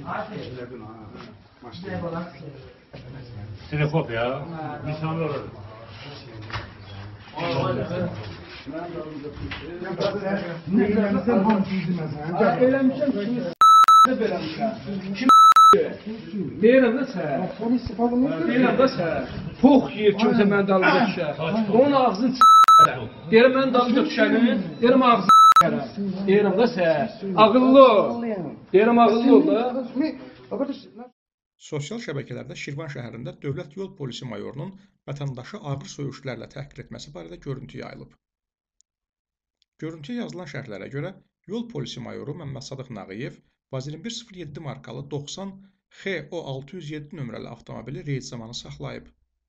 Telefon ya. Nişanlı olur. Deyirəm də sən. Deyirəm də sən. Pox yer kimsə mənim dalımda düşər. Onun ağzını deyirəm mənim dalımda düşənin, deyirəm ağzını deyirəm də sən. Ağıllı ol. Deyirəm ağıllı ol da. Sosial şəbəkələrdə Şirvan şəhərində Dövlət Yol Polisi mayorunun vətəndaşı ağır söyüşlərlə təhqir etməsi barədə görüntü yayılıb. Görüntüyə yazılan şərhlərə görə, Yol Polisi mayoru Məmməd Sadıq Nağıyev Vaz 2107 markalı 90 XO607 nömrəli avtomobili reyd zamanı saxlayıb.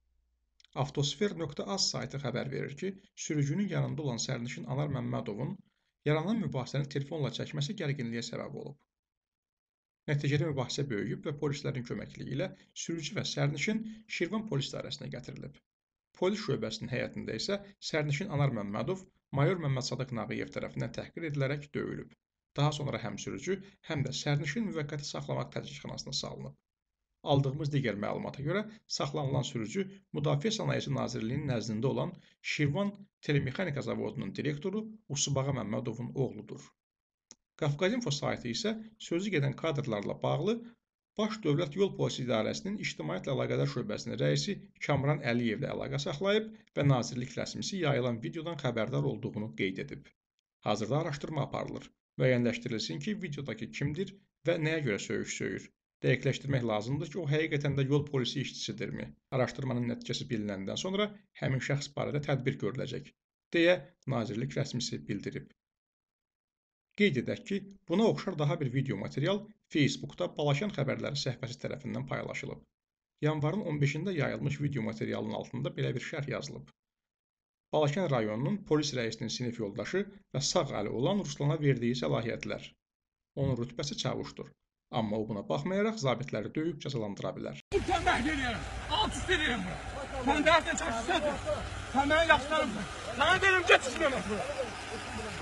Avtosfer.az saytı xəbər verir ki, sürücünün yanında olan sərnişin Anar Məmmədovun yaranan mübahisəni telefonla çəkməsi gərginliyə səbəb olub. Nəticədə mübahisə böyüyüb və polislərin köməkliyi ilə sürücü və sərnişin Şirvan polis idarəsinə gətirilib. Polis şöbəsinin həyətində isə sərnişin Anar Məmmədov mayor Məmməd Sadıq Nağıyev tərəfindən təhqir edilərək döyülüb. Daha sonra həm sürücü, həm də sərnişin müvəqqəti saxlamaq təcridxanasına salınıb. Aldığımız digər məlumata görə saxlanılan sürücü Müdafiə Sənayesi Nazirliyinin nəzdində olan Şirvan Telemexanika Zavodunun direktoru Usubağa Məmmədovun oğludur. Qafqazinfo saytı isə sözü gedən kadrlarla bağlı Baş Dövlət Yol Polisi İdarəsinin İctimaiyyətlə Əlaqədar Şöbəsinin rəisi Kamran Əliyevlə əlaqə saxlayıb və nazirlik rəsmisi yayılan videodan xəbərdar olduğunu qeyd edib. Hazırda araşdırma aparılır. Müəyyənləşdirilsin ki, videodakı kimdir və nəyə görə söyüş söyür. Dəqiqləşdirmək lazımdır ki, o həqiqətən də yol polisi işçisidirmi? Araşdırmanın nəticəsi bililəndən sonra həmin şəxs barədə tədbir görüləcək, deyə nazirlik rəsmisi bildirib. Qeyd edək ki, buna oxşar daha bir video material Facebookda Balakən xəbərləri səhifəsi tərəfindən paylaşılıb. Yanvarın 15-də yayılmış video materialın altında belə bir şərh yazılıb. Balakən rayonunun polis rəisinin sinif yoldaşı və sağ əli olan Ruslana verdiyi səlahiyyətlər. Onun rütbəsi çavuşdur. Amma o buna baxmayaraq zabitləri döyüb cəzalandıra bilər. Tənbəh deyirəm, alt üst deyirəm bura. Sən dərsdən çəkişsədir. Sən mənə yaxşılarımsın. Sənə deyirəm, get işləmə.